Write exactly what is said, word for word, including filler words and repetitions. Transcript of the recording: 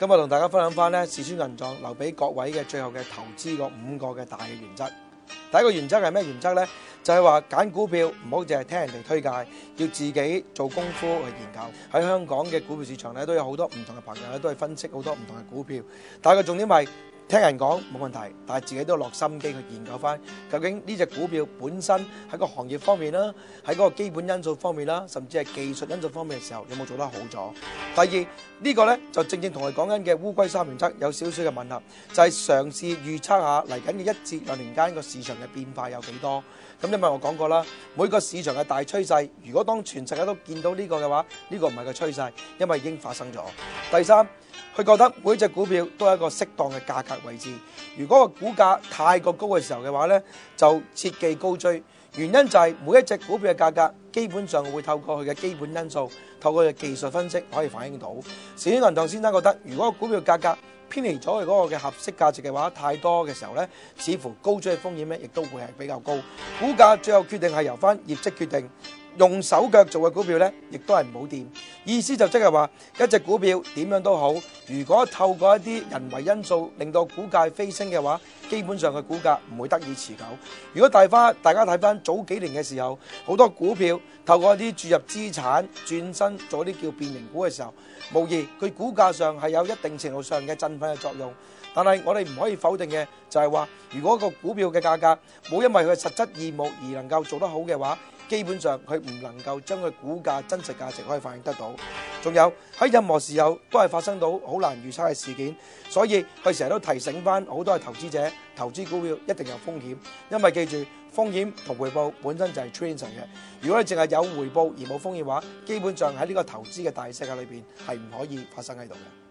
今日同大家分享翻咧，視村銀藏留俾各位嘅最後嘅投資個五個嘅大嘅原則。第一個原則係咩原則呢？就係話揀股票唔好淨係聽人哋推介，要自己做功夫去研究。喺香港嘅股票市場咧，都有好多唔同嘅朋友咧，都係分析好多唔同嘅股票。但係個重點係聽人講冇問題，但係自己都落心機去研究翻，究竟呢隻股票本身喺個行業方面啦，喺嗰個基本因素方面啦，甚至係技術因素方面嘅時候，有冇做得好咗？第二呢個呢，就正正同我哋講緊嘅烏龜三原則有少少嘅吻合，就係嘗試預測下嚟緊嘅一至兩年間個市場嘅變化有幾多。咁因為我講過啦，每個市場嘅大趨勢，如果當全世界都見到呢個嘅話，呢個唔係個趨勢，因為已經發生咗。第三，佢覺得每隻股票都係一個適當嘅價格位置。如果個股價太過高嘅時候嘅話呢，就切忌高追。原因就係每一隻股票嘅價格基本上會透過佢嘅基本因素，透過佢嘅技術分析可以反映到。視村銀藏先生覺得，如果個股票價格偏離咗佢嗰個嘅合適價值嘅話太多嘅時候呢，似乎高追嘅風險呢亦都會係比較高。股價最後決定係由翻業績決定。用手腳做嘅股票呢，亦都係唔好掂。意思就即係話，一隻股票點樣都好，如果透過一啲人為因素令到股價飛升嘅話，基本上嘅股價唔會得以持久。如果大翻大家睇翻早幾年嘅時候，好多股票透過一啲注入資產轉身做啲叫變形股嘅時候，無疑佢股價上係有一定程度上嘅振奮嘅作用。但係我哋唔可以否定嘅就係話，如果個股票嘅價格冇因為佢嘅實質義務而能夠做得好嘅話，基本上佢唔能夠將佢股價真實價值可以反映得到。仲有喺任何時候都係發生到好難預測嘅事件，所以佢成日都提醒翻好多嘅投資者，投資股票一定有風險，因為記住風險同回報本身就係 transaction 嘅。如果你淨係有回報而冇風險嘅話，基本上喺呢個投資嘅大世界裏邊係唔可以發生喺度嘅。